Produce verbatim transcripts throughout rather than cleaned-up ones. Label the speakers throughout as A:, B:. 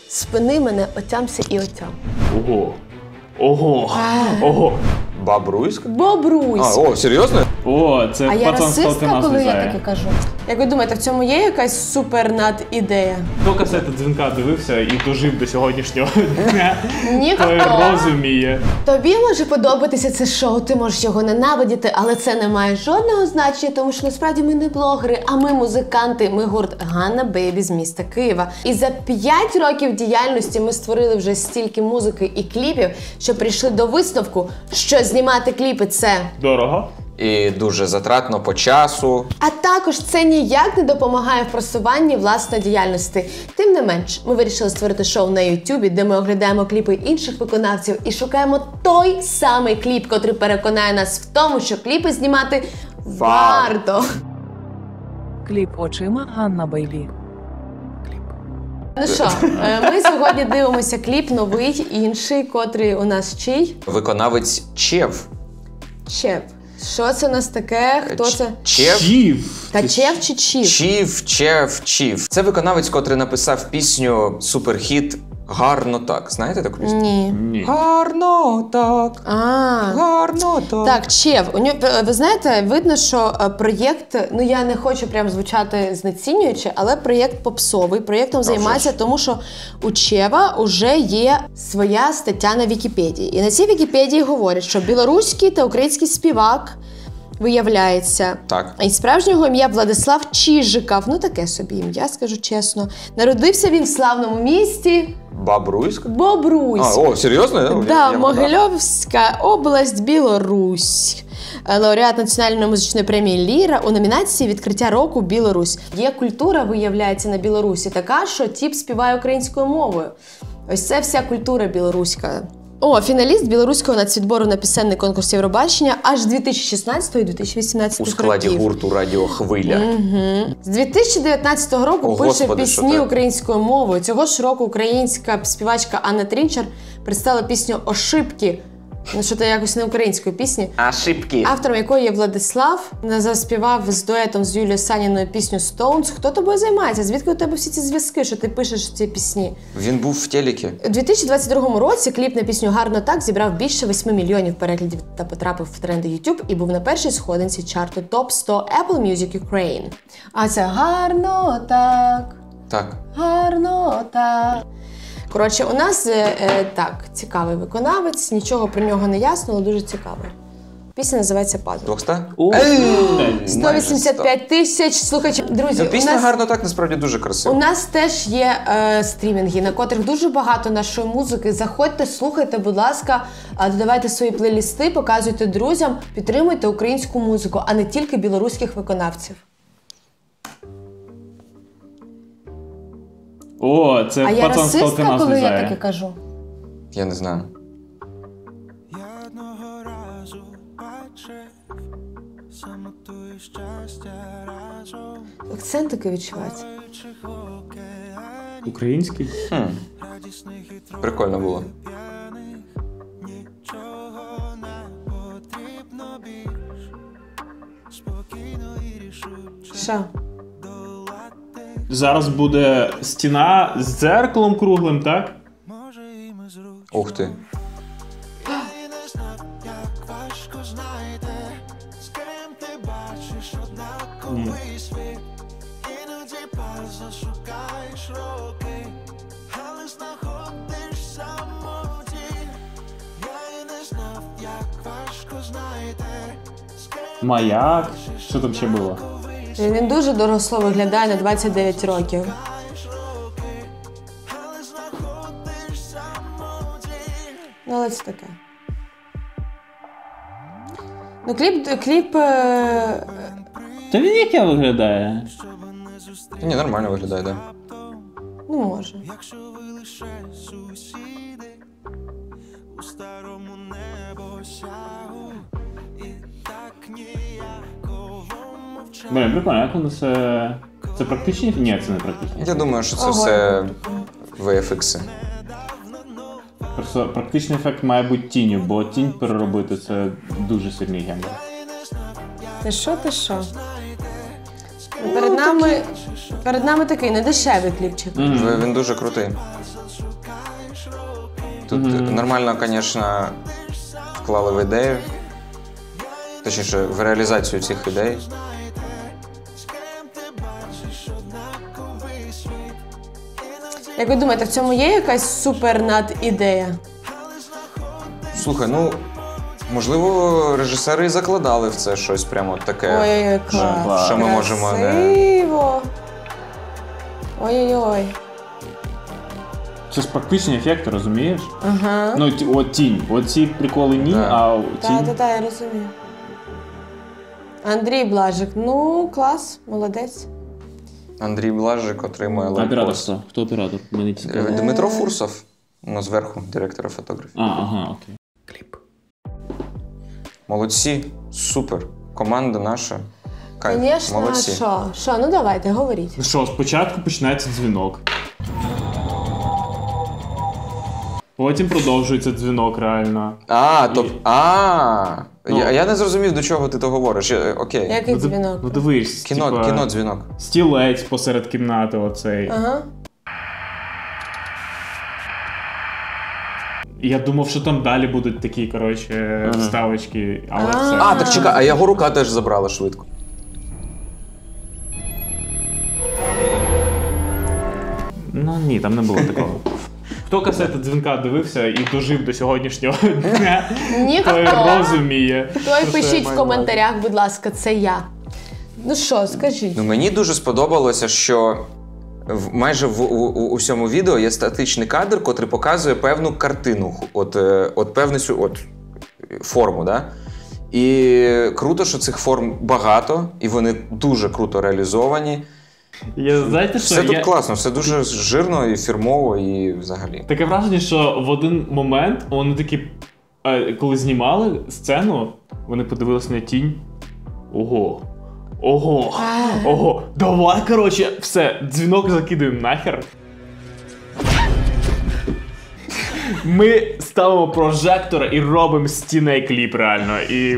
A: Спини мене, отямся і отям.
B: Ого. Ого. Ого.
C: Бобруйськ?
A: Бобруйськ.
C: А, о, серйозно?
B: О, це
A: А я
B: пацан з
A: расистка,
B: нас
A: коли я
B: лізає.
A: таке кажу? Як ви думаєте, в цьому є якась супер-над-ідея?
B: Хто касету дзвінка дивився і дожив до сьогоднішнього дня,
A: Ніхто.
B: той розуміє.
A: Тобі може подобатися це шоу, ти можеш його ненавидіти, але це не має жодного значення, тому що насправді ми не блогери, а ми музиканти, ми гурт Ганна Бейбі з міста Києва. І за п'ять років діяльності ми створили вже стільки музики і кліпів, що прийшли до висновку, що знімати кліпи – це
B: Дорого.
C: І дуже затратно по часу.
A: А також це ніяк не допомагає в просуванні власної діяльності. Тим не менш, ми вирішили створити шоу на Ютубі, де ми оглядаємо кліпи інших виконавців і шукаємо той самий кліп, котрий переконає нас в тому, що кліпи знімати варто.
D: Кліп очима Ганна Бейлі.
A: Ну що, е, ми сьогодні дивимося кліп новий, інший, котрий у нас чий?
C: Виконавець Чев.
A: Чев. Що це у нас таке? Хто це?
C: Чев?
B: Чів.
A: Та Чев чи Чів?
C: Чів, Чев, Чів. Це виконавець, котрий написав пісню суперхіт «Гарно так». Знаєте таку пісню?
A: Ні.
B: Ні.
C: Гарно так,
A: А.
C: гарно так.
A: Так, Чев, у нього, ви знаєте, видно, що е, проєкт, ну я не хочу прям звучати знецінюючи, але проєкт попсовий, проєктом займається, тому що у Чева вже є своя стаття на Вікіпедії. І на цій Вікіпедії говорять, що білоруський та український співак, виявляється,
C: Так.
A: і справжнього ім'я Владислав Чижиков, ну таке собі ім'я, скажу чесно. Народився він в славному місті
C: Бобруйськ?
A: Бобруйськ.
C: А, о, серйозно? Я-
A: Да,
C: я-
A: Могильовська область, Білорусь. Лауреат Національної музичної премії «Ліра» у номінації «Відкриття року Білорусь». Є культура, виявляється, на Білорусі така, що тіп співає українською мовою. Ось це вся культура білоруська. О, фіналіст білоруського нацвідбору на пісенний конкурс Євробачення аж дві тисячі шістнадцятого і дві тисячі вісімнадцятого
C: У складі
A: років.
C: гурту «Радіохвиля».
A: Угу. З дві тисячі дев'ятнадцятого року
C: О,
A: пише
C: Господи, що
A: пісні
C: так?
A: українською мовою. Цього ж року українська співачка Анна Трінчер представила пісню «Ошибки». Ну, що то якось не української пісні.
C: Ошибки.
A: Автором якої є Владислав, заспівав з дуетом з Юлією Саніною пісню «Stones». Хто тобою займається? Звідки у тебе всі ці зв'язки, що ти пишеш ці пісні?
C: Він був в телекі.
A: У дві тисячі двадцять другому році кліп на пісню «Гарно так» зібрав більше восьми мільйонів переглядів та потрапив в тренди YouTube і був на першій сходинці чарту топ сто Apple Music Ukraine. А це «Гарно так».
C: Так.
A: Гарно так. Коротше, у нас е, е, так, цікавий виконавець, нічого про нього не ясно, але дуже цікавий. Пісня називається «Пазл».
C: двоста?
B: О,
A: сто вісімдесят п'ять тисяч слухачів. Друзі,
C: Ну, пісня
A: у нас,
C: «Гарно так» насправді дуже
A: у
C: красива.
A: нас теж є е, стрімінги, на котрих дуже багато нашої музики. Заходьте, слухайте, будь ласка, е, додавайте свої плейлісти, показуйте друзям, підтримуйте українську музику, а не тільки білоруських виконавців.
B: О, це
A: А я
B: пацан з
A: расистка,
B: нас
A: коли я
B: лізає.
A: таке кажу?
C: Я не знаю.
E: Я одного разу бачив, самотує щастя разом,
A: Акцент такий відчувається.
E: плаваючих в океані,
B: Український?
C: Хм.
E: радісних і трохи
C: Прикольно було.
E: п'яних, нічого не потрібно більш, спокійно і рішуче
A: Що?
E: долати,
B: Зараз буде стіна з дзеркалом круглим, так?
E: може і ми зручно.
C: Ух ти.
E: Я і не знав, як важко знайти, з ким ти бачиш однаковий світ. Іноді пазл шукаєш роки, але знаходиш самоті. Я і не знав, як важко знайти, з ким
B: Маяк. Що там ще було?
A: Він дуже доросло виглядає на двадцять дев'ять років.
E: шукаєш роки, але знаходиш самоті.
A: Ну, але це таке. Ну, кліп, кліп е,
B: Та він яке виглядає?
C: Ні, нормально виглядає, да.
A: ну, може.
E: Якщо ви лише сусіди у старому небосягу, і так ніяково мовчати.
B: Блин, прикольно, як воно це... Це практичні? Ні, це не практичні.
C: Я думаю, що це
A: Ого.
C: все ві еф ікс.
B: Просто практичний ефект має бути тінню, бо тінь переробити це дуже сильний гендер.
A: Ти що, ти що? Перед нами, перед нами такий недешевий кліпчик.
C: Він дуже крутий. Тут
B: Мгм.
C: нормально, звісно, вклали в ідею. Точніше, в реалізацію цих ідей.
A: Як ви думаєте, в цьому є якась супернадідея?
C: Слухай, ну, можливо, режисери і закладали в це щось прямо таке.
A: Ой-ой-ой,
C: що-
A: клас.
C: що ми можемо не.
A: Красиво. Ой-ой-ой.
B: Це ж практичні ефекти, розумієш?
A: Ага.
B: Ну, ті- от тінь. Оці приколи ні,
C: Да.
B: а
A: Так,
B: тінь.
A: так, так, я розумію. Андрій Блажик, ну, клас, молодець.
C: Андрій Блажик отримує
B: Оператор
C: лайкос.
B: хто? Хто оператор? Мене
C: Е,
B: цікаво.
C: Дмитро Фурсов, ну, зверху, директора фотографії.
B: А, ага, окей.
C: Молодці, супер. Команда наша. Кайф.
A: Звісно,
C: Молодці.
A: що? Що, ну давайте, говоріть.
B: Ну що, спочатку починається дзвінок. Потім продовжується дзвінок, реально.
C: А, то.
B: І-
C: А.
B: Ну.
C: Я, я не зрозумів, до чого ти то говориш. Я- Окей.
A: Який
B: Ну, ди-
A: дзвінок?
B: Ну дивись,
C: Кіно,
B: типа,
C: кіно дзвінок.
B: стілець посеред кімнати оцей.
A: Ага.
B: І я думав, що там далі будуть такі, коротше, вставочки, але
A: А.
B: все.
C: А, так чекай, а його рука теж забрала швидко.
B: Ну ні, там не було такого. Хто касети дзвінка дивився і дожив до сьогоднішнього дня,
A: Ніхто.
B: той розуміє.
A: Той
B: що це
A: пишіть в
B: має
A: коментарях, будь ласка, це я. Ну що, скажіть.
C: Ну, мені дуже сподобалося, що в, майже в, у, у, у всьому відео є статичний кадр, котрий показує певну картину, от, е, от певну цю от, форму. Да? І круто, що цих форм багато, і вони дуже круто реалізовані.
B: Я, знаєте, що
C: Все тут
B: я...
C: класно, все дуже жирно і фірмово, і взагалі.
B: Таке враження, що в один момент вони такі, е, коли знімали сцену, вони подивилися на тінь. Ого. Ого. Ого. Давай, коротше, все, дзвінок закидуємо нахер. Ми ставимо прожектор і робимо з тіней кліп реально. І,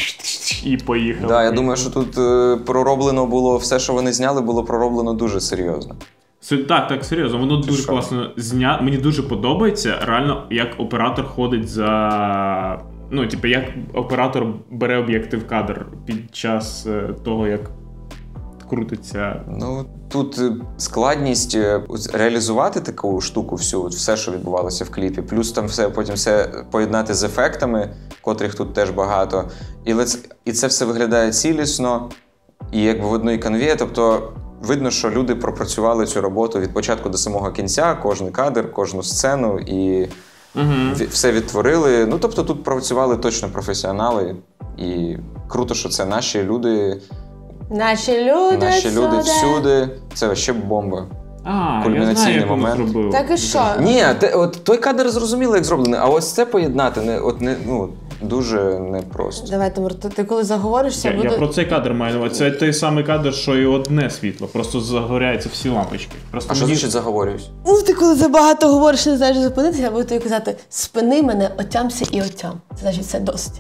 B: і поїхали.
C: Да, я думаю, що тут е, пророблено було все, що вони зняли, було пророблено дуже серйозно.
B: Се- Так, так, серйозно, воно дуже
C: що?
B: класно зня. Мені дуже подобається, реально, як оператор ходить за. Ну, типу, як оператор бере об'єктив кадр під час е, того, як крутиться.
C: Ну, тут е, складність е, реалізувати таку штуку всю, от все, що відбувалося в кліпі, плюс там все, потім все поєднати з ефектами, котрих тут теж багато. І, це, і це все виглядає цілісно, і якби в одній канві, тобто видно, що люди пропрацювали цю роботу від початку до самого кінця, кожен кадр, кожну сцену, і
B: Угу.
C: ві- все відтворили. Ну, тобто тут працювали точно професіонали, і круто, що це наші люди,
A: Наші люди,
C: наші люди
A: всюди.
C: всюди. Це ще бомба.
B: А, я знаю,
C: Кульмінаційний
B: як воно
C: момент.
B: зробив.
A: Так і що?
C: Ні, те, от той кадр зрозуміло, як зроблений, а ось це поєднати не, от не, ну, дуже непросто.
A: Давай, Тимур, ти, ти коли заговоришся,
B: Я,
A: буду...
B: я про цей кадр маю на увазі. Це той самий кадр, що і одне світло. Просто загоряються всі лампочки. Просто
C: А що
B: мені-
C: значить заговорююсь?
A: Ну, ти коли забагато говориш, не знаєш зупинитися, я буду тобі казати, спини мене, отямся і отям. Це значить, все досить.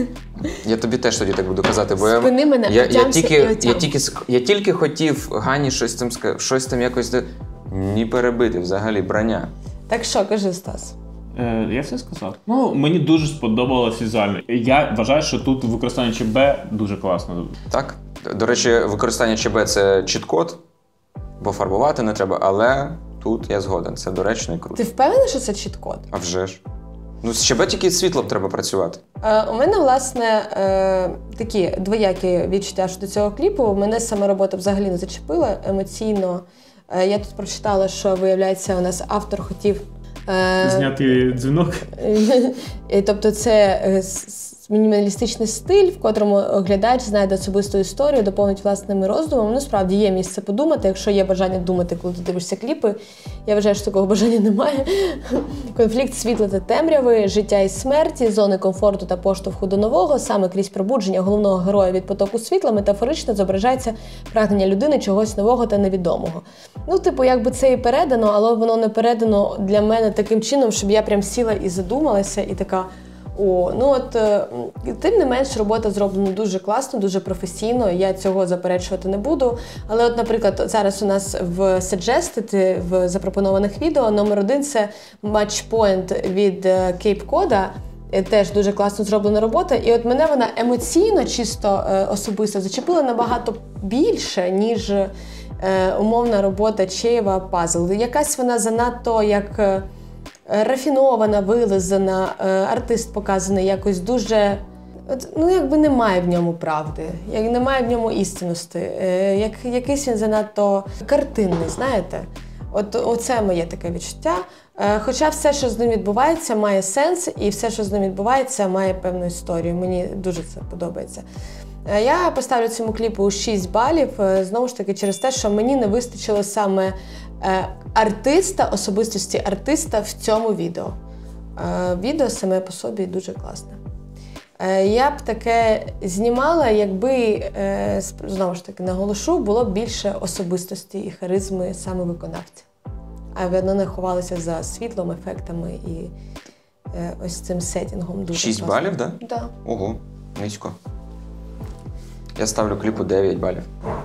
C: Я тобі теж тоді так буду казати, бо я,
A: Спини мене,
C: я, я,
A: отямся
C: тільки,
A: і отям.
C: я, тільки, ск- я тільки хотів Гані щось там ска- щось там якось де- ні перебити, взагалі, броня.
A: Так що, кажи, Стас.
B: Е, я все сказав. Ну, мені дуже сподобалось візуально. Я вважаю, що тут використання ЧБ дуже класно.
C: Так? До речі, використання ЧБ – це чіт-код, бо фарбувати не треба, але тут я згоден, це доречно і круто.
A: Ти впевнений, що це чіт-код?
C: А вже ж. Ну, з ЧБ тільки світлом треба працювати.
A: Е, у мене, власне, е, такі двоякі відчуття щодо цього кліпу. Мене сама робота взагалі не зачепила емоційно. Е, я тут прочитала, що, виявляється, у нас автор хотів... е,
B: Зняти дзвінок.
A: Е, Тобто це е, с- с- мінімалістичний стиль, в котрому глядач знайде особисту історію, доповнить власними роздумами. Ну, справді, є місце подумати, якщо є бажання думати, коли ти дивишся кліпи. Я вважаю, що такого бажання немає. Конфлікт світла та темряви, життя і смерті, зони комфорту та поштовху до нового, саме крізь пробудження головного героя від потоку світла метафорично зображається прагнення людини чогось нового та невідомого. Ну, типу, якби це і передано, але воно не передано для мене таким чином, щоб я прям сіла і задумалася, і така: О, ну от, е, тим не менш, робота зроблена дуже класно, дуже професійно, я цього заперечувати не буду. Але от, наприклад, зараз у нас в Suggested, в запропонованих відео, номер один – це Matchpoint від Cape Cod. Теж дуже класно зроблена робота. І от мене вона емоційно, чисто е, особисто зачепила набагато більше, ніж е, умовна робота Чеєва «Пазл». Якась вона занадто як е, рафінована, вилизана, е, артист показаний якось дуже... От, ну, якби немає в ньому правди, як немає в ньому істинності. Е, як, якийсь він занадто картинний, знаєте? От оце моє таке відчуття. Е, хоча все, що з ним відбувається, має сенс, і все, що з ним відбувається, має певну історію. Мені дуже це подобається. Е, я поставлю цьому кліпу шість балів, е, знову ж таки, через те, що мені не вистачило саме е, артиста, особистості артиста в цьому відео. Е, відео саме по собі дуже класне. Е, я б таке знімала, якби, е, знову ж таки, наголошу, було б більше особистості і харизми саме виконавця. А воно не ховалося за світлом, ефектами і е, ось цим сеттінгом. Дуже
C: Шість
A: класно.
C: балів, так?
A: Да? Так. Да.
C: Ого, низько. Я ставлю кліпу дев'ять балів.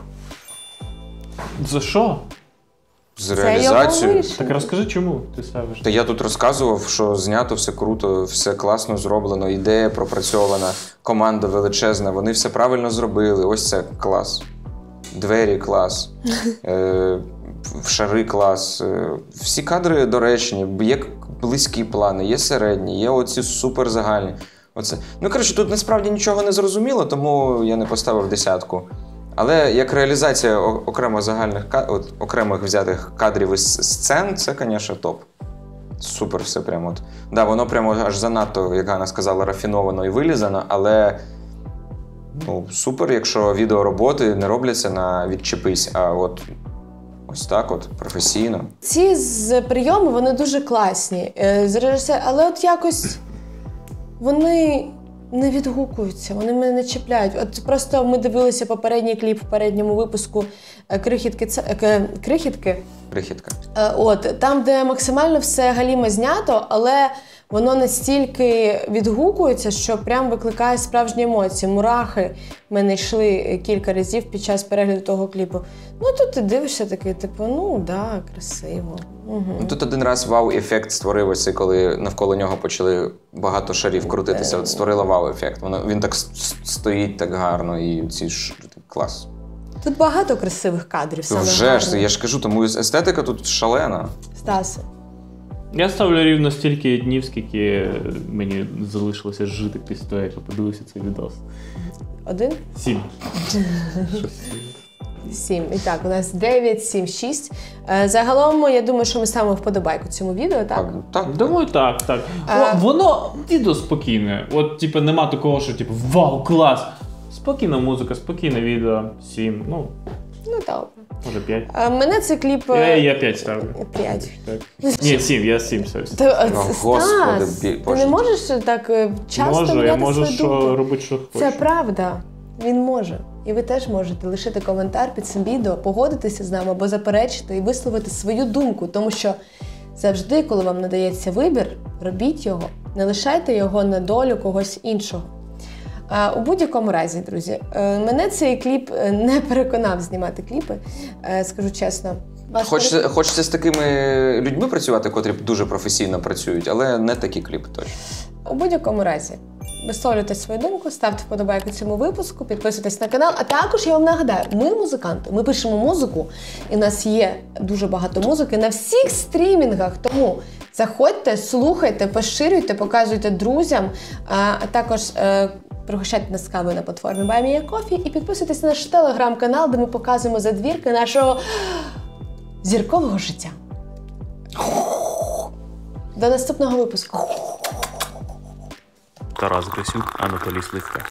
B: За що?
C: З
A: Це
C: реалізацією.
A: його вирішення.
B: Так розкажи, чому ти ставиш?
C: Та я тут розказував, що знято все круто, все класно зроблено, ідея пропрацьована, команда величезна, вони все правильно зробили. Ось це клас. Двері клас. Е, шари клас. Е, всі кадри доречні, є близькі плани, є середні, є оці суперзагальні. Оце. Ну, коротше, тут насправді нічого не зрозуміло, тому я не поставив десятку. Але як реалізація окремо загальних, от, окремих взятих кадрів із сцен, це, звісно, топ. Супер все прямо. От. Да, воно прямо аж занадто, як Ганна сказала, рафіновано і вилізано, але ну, супер, якщо відеороботи не робляться на відчепись, а от ось так от, професійно.
A: Ці з прийоми, вони дуже класні, е, з режисер... але от якось вони не відгукуються, вони мене не чіпляють. От просто ми дивилися попередній кліп в передньому випуску «Крихітки». Це, «Крихітки».
C: Крихітка.
A: Е, От, там, де максимально все галімо знято, але воно настільки відгукується, що прям викликає справжні емоції. Мурахи в мене йшли кілька разів під час перегляду того кліпу. Ну, тут ти дивишся такий, типу, ну, да, красиво. Угу.
C: Тут один раз вау-ефект створився, коли навколо нього почали багато шарів крутитися. От створила вау-ефект. Воно, він так стоїть так гарно і ці ж клас.
A: Тут багато красивих кадрів, саме
C: Вже
A: гарно.
C: ж, я ж кажу, тому естетика тут шалена.
A: Стасе.
B: Я ставлю рівно стільки днів, скільки мені залишилося жити після того, як я подивився цей відос.
A: Один?
B: Сім.
A: Сім. І так, у нас дев'ять, сім, шість. Е, Загалом, я думаю, що ми ставимо вподобайку цьому відео, так?
C: Так, так.
B: Думаю, так, так.
A: А-
B: О, воно відео спокійне. От, типу, нема такого, що типу, вау, клас! Спокійна музика, спокійне відео. Сім, ну,
A: Ну, добре.
B: може п'ять.
A: Е, Мене цей кліп...
B: Я, я п'ять ставлю.
A: П'ять.
B: Так. Ні, сім, я сім ставлю.
A: Ти, е,
C: О,
A: Стас,
C: Господи, бі-
A: ти
C: Боже.
A: не можеш так е, часто
B: Можу, я
A: міняти
B: можу
A: свою
B: що,
A: думку?
B: робити, що хочу.
A: Це правда. Він може. І ви теж можете лишити коментар під цим відео, погодитися з нами або заперечити і висловити свою думку. Тому що завжди, коли вам надається вибір, робіть його. Не лишайте його на долю когось іншого. А, у будь-якому разі, друзі, е, мене цей кліп е, не переконав знімати кліпи, е, скажу чесно. Вас
C: Хочеться,
A: перек-
C: хочеться з такими людьми працювати, котрі дуже професійно працюють, але не такі кліпи точно.
A: У будь-якому разі, висловлюйте свою думку, ставте вподобайку цьому випуску, підписуйтесь на канал. А також я вам нагадаю, ми музиканти, ми пишемо музику, і в нас є дуже багато музики на всіх стрімінгах. Тому заходьте, слухайте, поширюйте, показуйте друзям, а, а також е, пригощайте нас кавою на платформі Buy Me a Coffee і підписуйтесь на наш телеграм-канал, де ми показуємо задвірки нашого зіркового життя. До наступного випуску.
F: Тарас Грисюк, Анатолій Сливка.